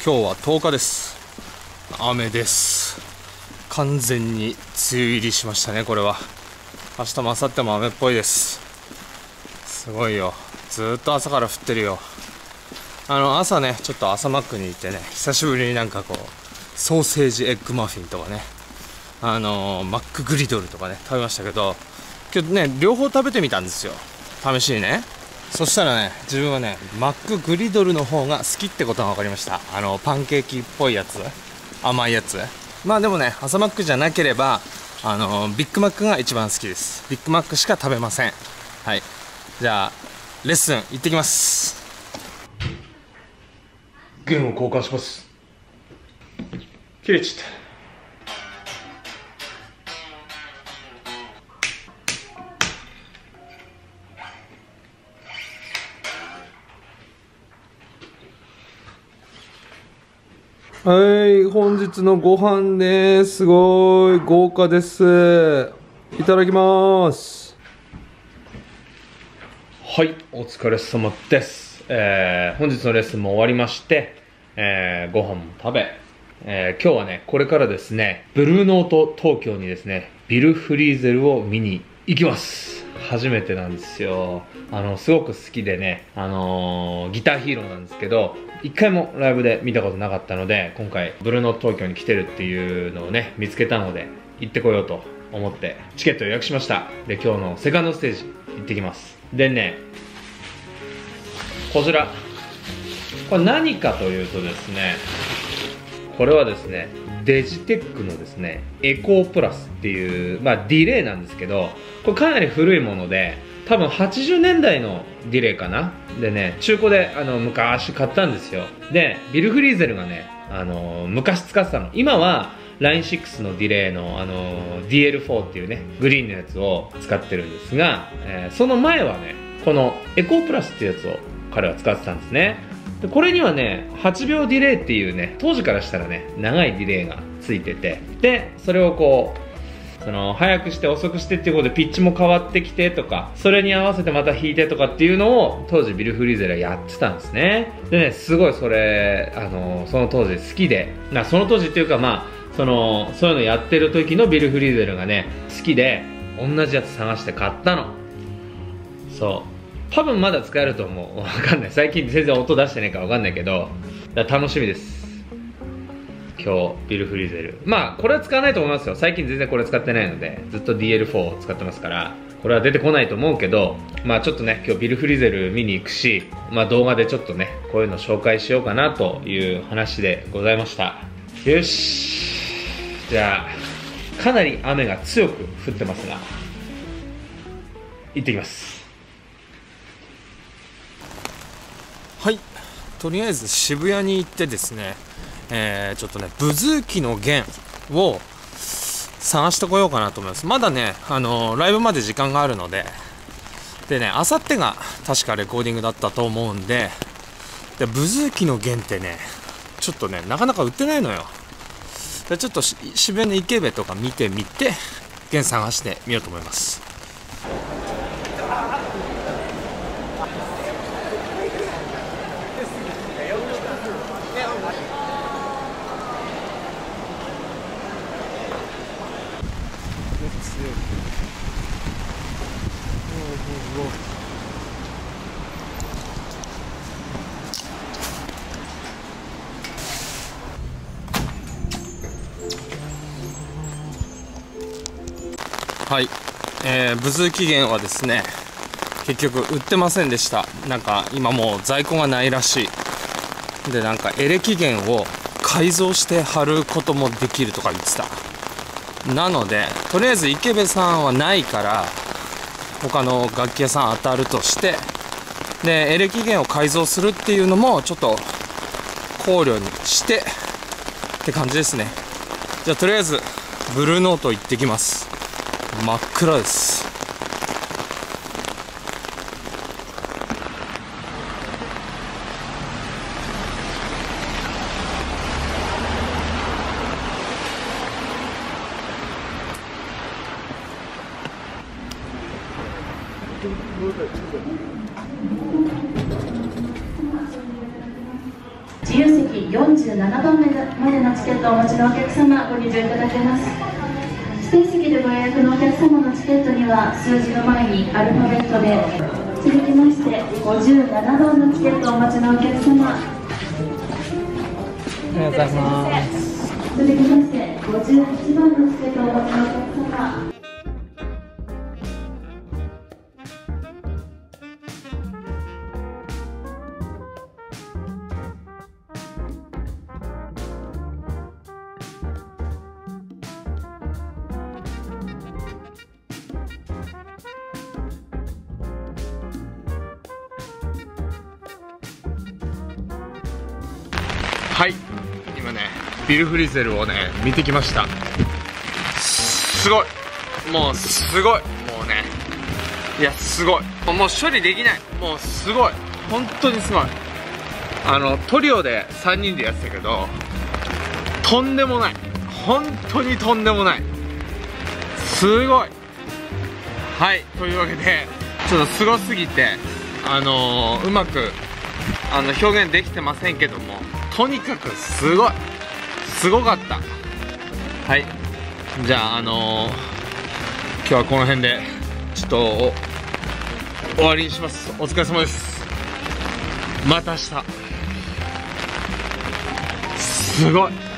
今日は10日です。雨です。完全に梅雨入りしましたね。これは明日も明後日も雨っぽいです。すごいよ、ずっと朝から降ってるよ。朝ね、ちょっと朝マックに行ってね、久しぶりになんかこうソーセージエッグマフィンとかね、マックグリドルとかね食べましたけど、今日ね両方食べてみたんですよ、試しにね。そしたらね、自分はねマックグリドルの方が好きってことが分かりました。パンケーキっぽいやつ、甘いやつ。まあでもね、朝マックじゃなければビッグマックが一番好きです。ビッグマックしか食べません。はい、じゃあレッスン行ってきます。弦を交換します。切れちゃった。はい、本日のご飯ね、すごい豪華です。いただきます。はい、お疲れ様です。本日のレッスンも終わりまして、ご飯も食べ、今日はね、これからですね、ブルーノート東京にですね、ビル・フリーゼルを見に行きます。初めてなんですよ。すごく好きでね、ギターヒーローなんですけど、一回もライブで見たことなかったので、今回ブルーノート東京に来てるっていうのをね見つけたので、行ってこようと思ってチケットを予約しました。で、今日のセカンドステージ行ってきます。でね、こちら、これ何かというとですね、これはですね、デジテックのですねエコープラスっていう、ディレイなんですけど、これかなり古いもので、多分80年代のディレイかな。でね、中古で昔買ったんですよ。で、ビル・フリーゼルがね、昔使ってたの。今は LINE6 のディレイの、DL4 っていうねグリーンのやつを使ってるんですが、その前はね、このエコープラスっていうやつを彼は使ってたんですね。で、これにはね8秒ディレイっていうね、当時からしたらね長いディレイがついてて、でそれをこう速くして遅くしてっていうことでピッチも変わってきてとか、それに合わせてまた弾いてとかっていうのを当時ビル・フリーゼルはやってたんですね。でね、すごいそれその当時好きで、その当時っていうかそういうのやってる時のビル・フリーゼルがね好きで、同じやつ探して買ったの。そう、多分まだ使えると思う。わかんない、最近全然音出してないからわかんないけど、楽しみです。今日ビル・フリーゼル、これは使わないと思いますよ。最近全然これ使ってないので、ずっと DL4 を使ってますから、これは出てこないと思うけど、ちょっとね今日ビル・フリーゼル見に行くし、動画でちょっとねこういうの紹介しようかなという話でございました。よし、じゃあかなり雨が強く降ってますが行ってきます。はい、とりあえず渋谷に行ってですね、ちょっとねブズーキの弦を探してこようかなと思います。まだねライブまで時間があるので、でね、あさってが確かレコーディングだったと思うんで、ブズーキの弦ってねちょっとねなかなか売ってないのよ。で、ちょっと渋谷の池部とか見てみて弦探してみようと思います。はい、ブズーキ弦はですね結局売ってませんでした。なんか今もう在庫がないらしい。で、なんかエレキ弦を改造して貼ることもできるとか言ってた。なのでとりあえず池部さんはないから他の楽器屋さん当たるとして、でエレキ弦を改造するっていうのもちょっと考慮にしてって感じですね。じゃあとりあえずブルーノート行ってきます。真っ暗です。 自由席 47番目までのチケットをお持ちのお客様、ご入場いただけます。指定席でご予約のお客様のチケットには数字の前にアルファベットで、続きまして57番のチケットをお持ちのお客様、 ありがとうございます。 続きまして58番のチケットをお持ちのお客様。 はい、今ねビルフリゼルをね見てきました。すごい、もうすごい、もうね、いやすごい、もう処理できない、もうすごい、本当にすごい。トリオで3人でやってたけど、とんでもない、本当にとんでもない、すごい。はい、というわけでちょっとすごすぎてうまく表現できてませんけども、とにかくすごい、すごかった。はい、じゃあ今日はこの辺でちょっと終わりにします。お疲れ様です。また明日。すごい。